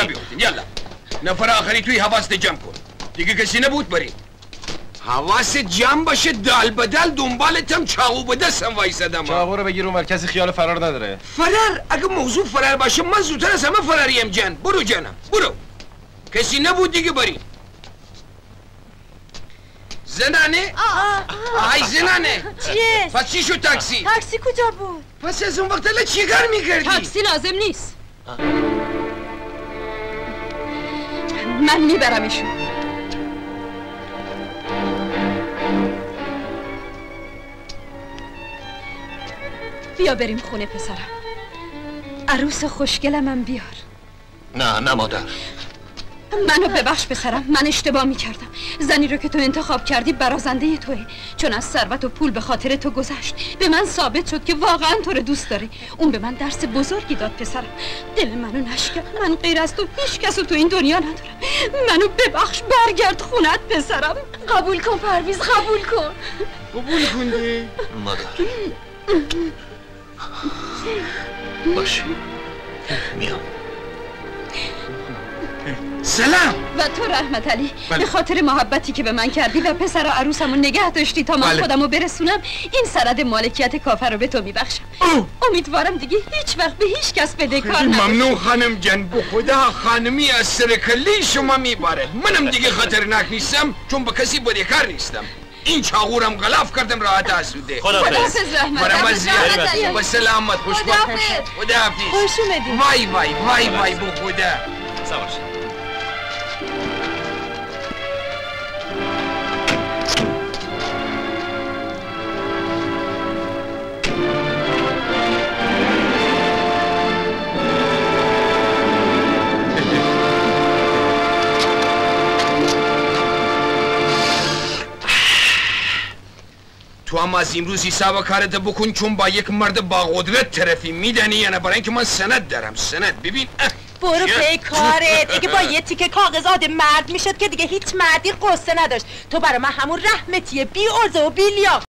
را بیفتین. یلا نفر آخری توی حواست جمع کن. دیگه کسی نبود بریم. حواست جمع باشه، دال بدل دنبالتم چاقو به دستم وایسادم. چاقو رو بگیر اونور، کسی خیال فرار نداره. فرار؟ اگه موضوع فرار باشه من زودتر از همه فراریم جان. برو جانم برو. کسی نبود دیگه بریم. زنانه؟ آهای زنانه. چیه؟ پس چی شد تاکسی؟ تاکسی کجا بود؟ پس از اون وقت الان چی کار میکردی؟ تاکسی لازم نیست. من میبرمشون. بیا بریم خونه پسرم. عروس خوشگلمم بیار. نه مادر. منو ببخش پسرم، من اشتباه میکردم. زنی رو که تو انتخاب کردی برازنده توه، چون از ثروت و پول به خاطر تو گذشت. به من ثابت شد که واقعا تو رو دوست داری. اون به من درس بزرگی داد پسرم. دل منو نشکن. من غیر از تو هیچ کسو تو این دنیا ندارم. منو ببخش، برگرد خونت پسرم. قبول کن پرویز، قبول کن. قبول کنی؟ مادر باشه میام. سلام. و تو رحمت علی، به خاطر محبتی که به من کردی و پسر و عروسمو نگه داشتی تا من خودمو برسونم، این سند مالکیت کافر رو به تو میبخشم. امیدوارم دیگه هیچ وقت به هیچ کس بدهکار نباشی. ممنون خانم جان. به خدا خانمی از سر کله شما میبارد. منم دیگه خطرناک نیستم چون به کسی بدهکار نیستم. این چاقورم غلاف کردم راحت آسوده. خداحافظ رحمت. برام زیاد با سلامت. خوشبخت. خداحافظ. خوش اومدی. وای وای وای وای به خدا. سلام. تو هم از امروز حساب کارت بکن چون با یک مرد با قدرت طرفی. میدنی یا نه؟ برای اینکه من سند دارم. سند ببین. برو پی کارت. اگه با یه تیکه کاغذ آدم مرد میشد که دیگه هیچ مردی قصه نداشت. تو برای من همون رحمتیه، بی عرضه و بی لیاقت.